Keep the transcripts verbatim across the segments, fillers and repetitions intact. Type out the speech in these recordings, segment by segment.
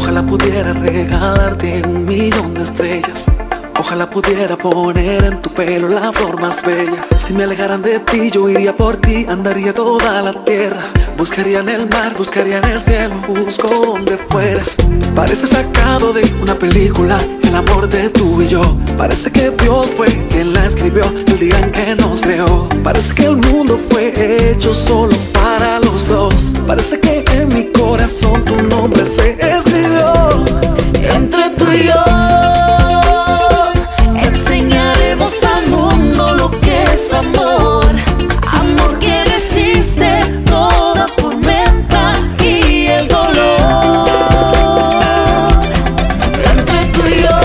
Ojalá pudiera regalarte un millón de estrellas. Ojalá pudiera poner en tu pelo la flor más bella. Si me alejaran de ti, yo iría por ti, andaría toda la tierra. Buscaría en el mar, buscaría en el cielo, busco donde fuera. Parece sacado de una película, el amor de tú y yo. Parece que Dios fue quien la escribió el día en que nos creó. Parece que el mundo fue hecho solo para los dos. Parece que en mi corazón tu nombre se escribió. Entre tú y yo enseñaremos al mundo lo que es amor. Amor que resiste toda tormenta y el dolor. Entre tú y yo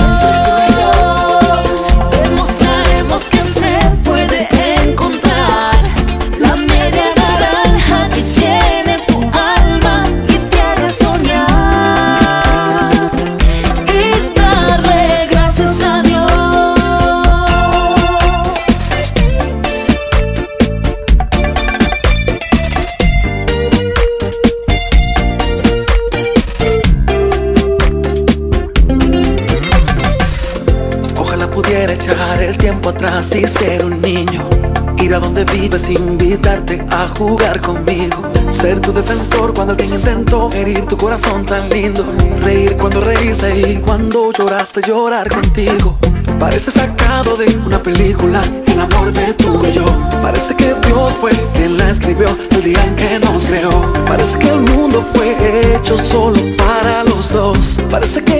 demostraremos que se puede encontrar la media naranja que llene tu alma y te haga soñar y darle gracias a Dios. Ojalá pudiera echar el tiempo atrás y ser un niño. Ir a donde vives, invitarte a jugar conmigo. Ser tu defensor cuando alguien intentó herir tu corazón tan lindo. Reír cuando reíste y cuando lloraste, llorar contigo. Parece sacado de una película, el amor de tú y yo. Parece que Dios fue quien la escribió el día en que nos creó. Parece que el mundo fue hecho solo para los dos. Parece que